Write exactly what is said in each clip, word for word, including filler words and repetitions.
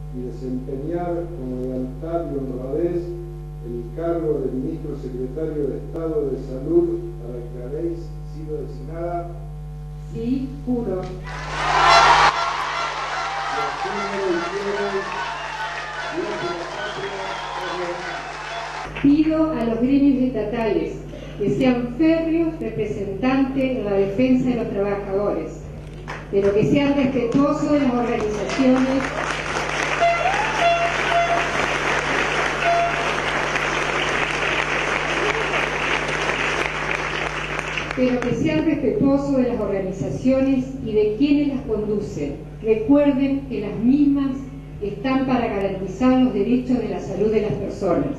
y desempeñar con lealtad y honradez el cargo de Ministro Secretario de Estado de Salud para el que habéis sido designada? Sí, juro. Pido a los gremios estatales que sean férreos representantes en la defensa de los trabajadores, pero que sean respetuosos de las organizaciones pero que sean respetuosos de las organizaciones y de quienes las conducen. Recuerden que las mismas están para garantizar los derechos de la salud de las personas.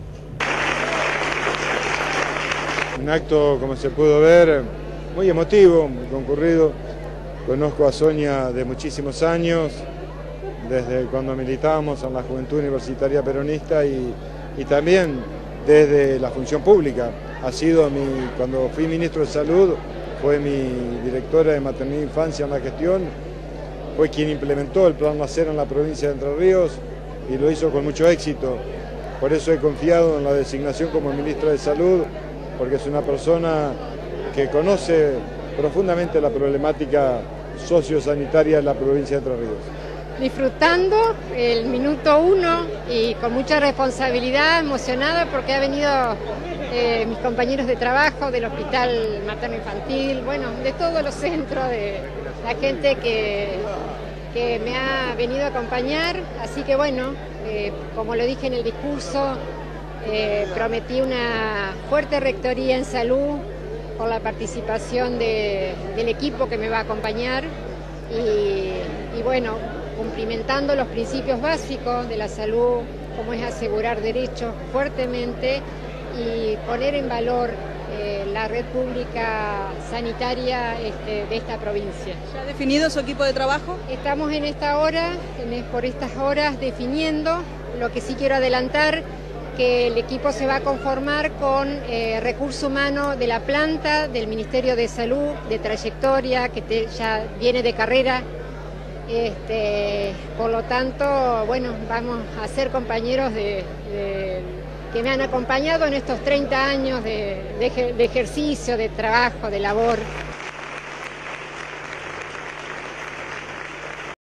Un acto, como se pudo ver, muy emotivo, muy concurrido. Conozco a Sonia de muchísimos años, desde cuando militábamos en la Juventud Universitaria Peronista y, y también desde la función pública. Ha sido mi, cuando fui ministro de Salud, fue mi directora de Maternidad e Infancia en la gestión, fue quien implementó el Plan Nacer en la provincia de Entre Ríos y lo hizo con mucho éxito. Por eso he confiado en la designación como ministra de Salud, porque es una persona que conoce profundamente la problemática sociosanitaria de la provincia de Entre Ríos. Disfrutando el minuto uno y con mucha responsabilidad, emocionada porque ha venido eh, mis compañeros de trabajo del Hospital Materno Infantil, bueno, de todos los centros, de la gente que, que me ha venido a acompañar, así que bueno, eh, como lo dije en el discurso, eh, prometí una fuerte rectoría en salud con la participación de, del equipo que me va a acompañar y, y bueno, cumplimentando los principios básicos de la salud, como es asegurar derechos fuertemente y poner en valor eh, la red pública sanitaria este, de esta provincia. ¿Ya ha definido su equipo de trabajo? Estamos en esta hora, en, por estas horas, definiendo. Lo que sí quiero adelantar, que el equipo se va a conformar con eh, recurso humano de la planta, del Ministerio de Salud, de trayectoria, que te, ya viene de carrera. Este, por lo tanto, bueno, vamos a ser compañeros de, de, que me han acompañado en estos treinta años de, de, de ejercicio, de trabajo, de labor.